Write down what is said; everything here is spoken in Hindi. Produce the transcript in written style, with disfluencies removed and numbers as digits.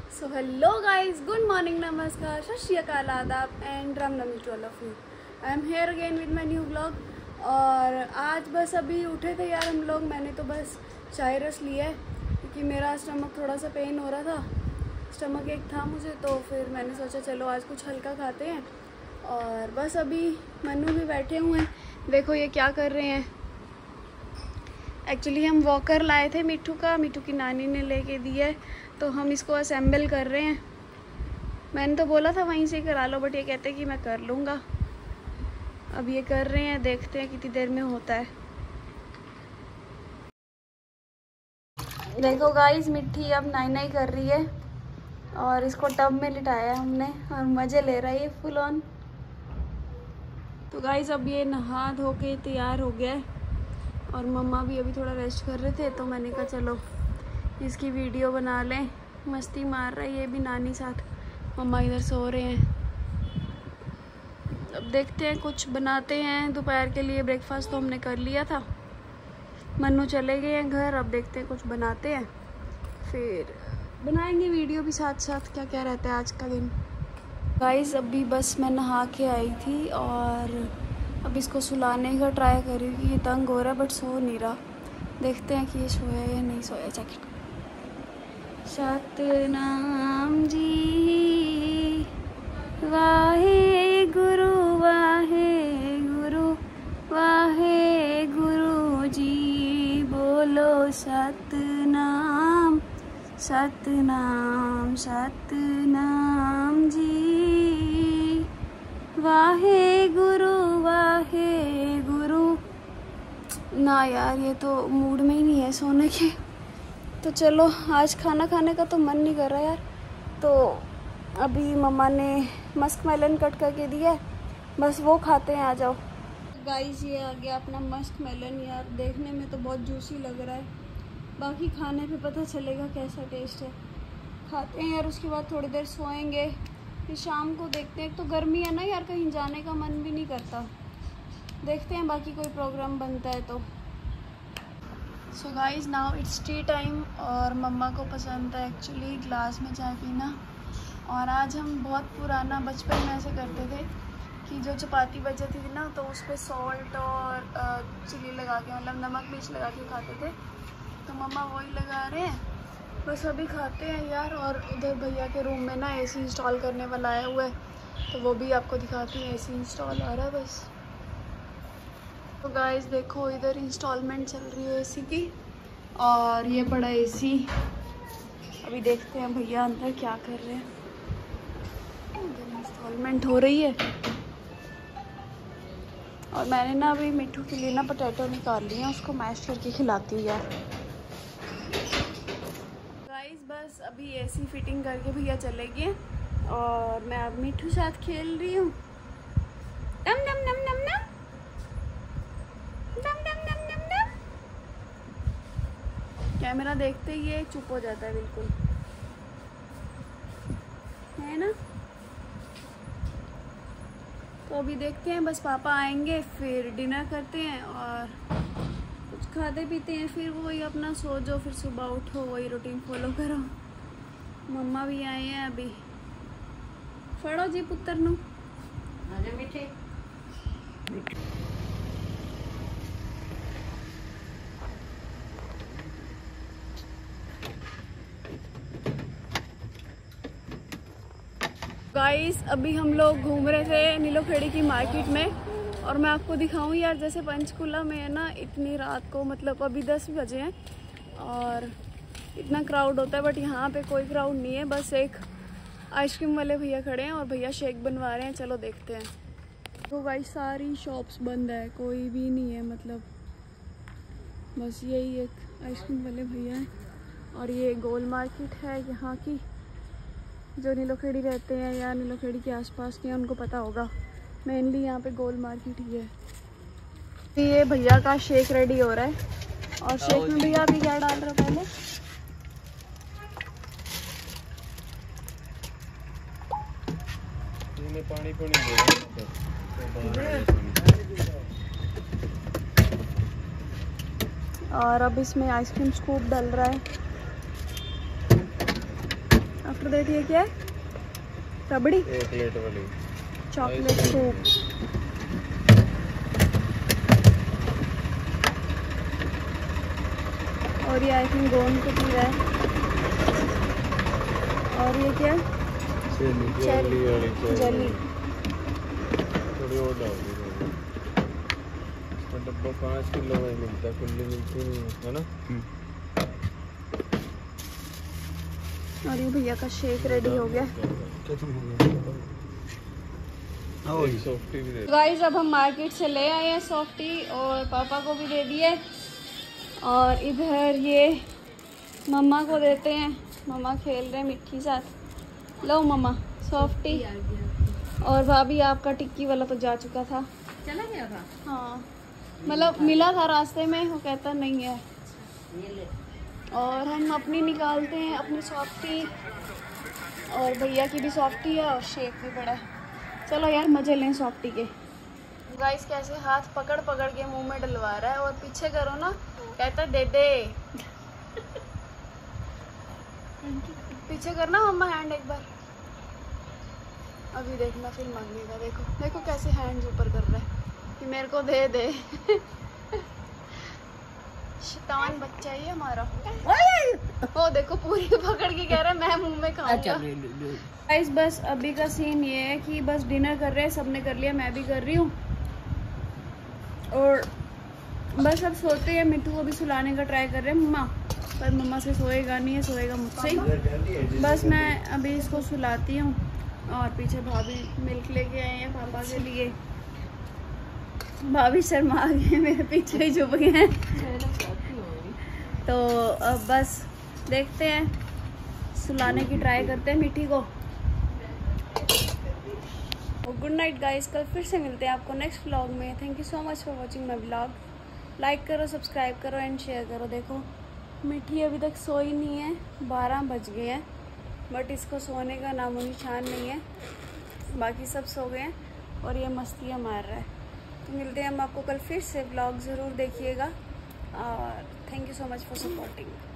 सो हेलो गाइस, गुड मॉर्निंग, नमस्कार, सत श्री अकाल, आदाब and Ramnavami to all of you. I am here again with my new blog. और आज बस अभी उठे थे यार हम लोग। मैंने तो बस चाय रस लिया है क्योंकि मेरा स्टमक थोड़ा सा पेन हो रहा था, स्टमक एक था मुझे, तो फिर मैंने सोचा चलो आज कुछ हल्का खाते हैं। और बस अभी मन्नू भी बैठे हुए हैं, देखो ये क्या कर रहे हैं। एक्चुअली हम वॉकर लाए थे मिट्टू का, मिट्टू की नानी ने लेके दिया है, तो हम इसको असेंबल कर रहे हैं। मैंने तो बोला था वहीं से करा लो, बट ये कहते हैं कि मैं कर लूँगा। अब ये कर रहे हैं, देखते हैं कितनी देर में होता है। देखो गाइस, मिट्टी अब नाई नाई कर रही है और इसको टब में लिटाया हमने और मज़े ले रहा है ये फुल ऑन। तो गाइस अब ये नहा धो के तैयार हो गया है और मम्मा भी अभी थोड़ा रेस्ट कर रहे थे, तो मैंने कहा चलो इसकी वीडियो बना लें। मस्ती मार रहा है ये भी नानी साथ, मम्मा इधर सो रहे हैं। अब देखते हैं कुछ बनाते हैं दोपहर के लिए। ब्रेकफास्ट तो हमने कर लिया था, मन्नू चले गए हैं घर। अब देखते हैं कुछ बनाते हैं, फिर बनाएंगे वीडियो भी साथ साथ। क्या क्या रहता है आज का दिन। गाइस अभी बस मैं नहा के आई थी और अब इसको सुलाने का ट्राई कर रही हूँ। ये तंग हो रहा है बट सो नहीं रहा। देखते हैं कि ये सोया या नहीं सोया। जैकेट सतनाम जी वाहे गुरु वाहे गुरु जी, बोलो सतनाम सतनाम सतनाम जी, वाहे गुरु ना। यार ये तो मूड में ही नहीं है सोने के। तो चलो आज खाना खाने का तो मन नहीं कर रहा यार, तो अभी मम्मा ने मस्क मेलन कट करके दिया है, बस वो खाते हैं। आ जाओ गाइस, ये आ गया अपना मस्क मेलन। यार देखने में तो बहुत जूसी लग रहा है, बाकी खाने पे पता चलेगा कैसा टेस्ट है। खाते हैं यार, उसके बाद थोड़ी देर सोएंगे, फिर शाम को देखते हैं। तो गर्मी है ना यार, कहीं जाने का मन भी नहीं करता। देखते हैं बाकी कोई प्रोग्राम बनता है तो। So guys now it's tea time और मम्मा को पसंद है एक्चुअली ग्लास में चाय पीना। और आज हम बहुत पुराना बचपन में ऐसे करते थे कि जो चपाती बच जाती थी ना, तो उस पर सॉल्ट और चिली लगा के, मतलब नमक मिर्च लगा के खाते थे। तो मम्मा वही लगा रहे हैं, बस अभी खाते हैं यार। और उधर भैया के रूम में ना एसी इंस्टॉल करने वाला आया हुआ है, तो वो भी आपको दिखाती है। एसी इंस्टॉल आ रहा है बस। तो गाइस देखो इधर इंस्टॉलमेंट चल रही है एसी की, और ये बड़ा एसी। अभी देखते हैं भैया अंदर क्या कर रहे हैं। इधर इंस्टॉलमेंट हो रही है। और मैंने ना अभी मिट्टू के लिए ना पोटैटो निकाल लिए हैं, उसको मैश करके खिलाती हूँ यार। गाइस बस अभी एसी फिटिंग करके भैया चले गए और मैं अब मिट्टू साथ खेल रही हूँ। नम नम नम नम नम नम नम नम नम नम। कैमरा देखते ही ये चुप हो जाता है बिल्कुल, है ना। तो अभी देखते हैं, बस पापा आएंगे फिर डिनर करते हैं और कुछ खाते पीते हैं, फिर वही अपना सो जाओ, फिर सुबह उठो, वही रूटीन फॉलो करो। मम्मा भी आए हैं अभी। फड़ो जी पुत्र नू मीठे। गाइस अभी हम लोग घूम रहे थे नीलोखेड़ी की मार्केट में, और मैं आपको दिखाऊं यार, जैसे पंचकुला में है ना, इतनी रात को, मतलब अभी 10 बजे हैं और इतना क्राउड होता है, बट यहाँ पे कोई क्राउड नहीं है। बस एक आइसक्रीम वाले भैया खड़े हैं और भैया शेक बनवा रहे हैं, चलो देखते हैं। तो गाइस सारी शॉप्स बंद है, कोई भी नहीं है, मतलब बस यही एक आइसक्रीम वाले भैया हैं। और ये गोल मार्केट है यहाँ की, जो नीलोखेड़ी रहते हैं या नीलोखेड़ी के आसपास के हैं उनको पता होगा। मेनली यहाँ पे गोल मार्केट ही है। ये भैया का शेक रेडी हो रहा है, और शेक में भैया अभी क्या डाल रहे हो पहले? पानी और अब इसमें आइसक्रीम स्कूप डल रहा है। अब आफ्टर दैट ये क्या है? रबड़ी, चॉकलेट वाली चॉकलेट सूप। और ये आई थिंक गोंद को पी रहा है। और ये क्या? जेली वाली जेली। थोड़ी और डाल दी डब्बा 5 किलो में मिलता है, खुली मिलती नहीं है ना। और ये भैया का शेक रेडी हो गया। सॉफ्टी भी दे। गाइस अब हम मार्केट से ले आए हैं सॉफ्टी और पापा को भी दे दिए। और इधर ये मम्मा को देते हैं, मम्मा खेल रहे हैं मिट्टी साथ। लो मम्मा सॉफ्टी। और भाभी आपका टिक्की वाला तो जा चुका था, चला गया था। हाँ मतलब मिला था रास्ते में, वो कहता नहीं है। और हम अपनी निकालते हैं अपनी सॉफ्टी, और भैया की भी सॉफ्टी है और शेक भी बड़ा है। चलो यार मजे लें सॉफ्टी के। गाइस कैसे हाथ पकड़ पकड़ के मुंह में डलवा रहा है, और पीछे करो ना कहता दे दे। पीछे करना मम्मा हैंड एक बार, अभी देखना फिर मांगेगा। देखो देखो कैसे हैंड्स ऊपर कर रहा है कि मेरे को दे दे। शैतान बच्चा ही है हमारा। ओ देखो पूरी पकड़ के कह रहा है मैं मुंह में खाऊंगा। गाइस बस अभी का सीन ये है कि बस डिनर कर रहे हैं, सबने कर लिया, मैं भी कर रही हूँ। और बस अब सोते हैं। मिट्टू को भी सुलाने का ट्राई कर रहे हैं मम्मा, पर मम्मा से सोएगा नहीं है, सोएगा मुझसे ही। बस मैं अभी इसको सुलाती हूँ। और पीछे भाभी मिल्क लेके आए हैं पापा के लिए। भाभी शर्मा गए, मेरे पीछे ही छुप गए हैं। तो अब बस देखते हैं, सुलाने की ट्राई करते हैं मिट्टी को। गुड नाइट गाइस, कल फिर से मिलते हैं आपको नेक्स्ट व्लॉग में। Thank you so much for watching my vlog. Like करो, सब्सक्राइब करो एंड शेयर करो। देखो मिट्टी अभी तक सोई नहीं है, 12 बज गए हैं, बट इसको सोने का नामो निशान नहीं है। बाकी सब सो गए हैं और ये मस्तियाँ मार रहा है। तो मिलते हैं हम आपको कल फिर से। व्लॉग ज़रूर देखिएगा और thank you so much for supporting.